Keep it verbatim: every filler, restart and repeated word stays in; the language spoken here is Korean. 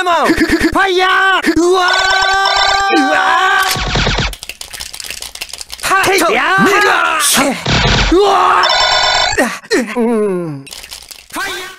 カモンファイヤーうわーうわーはっとやーうわーうんファイヤー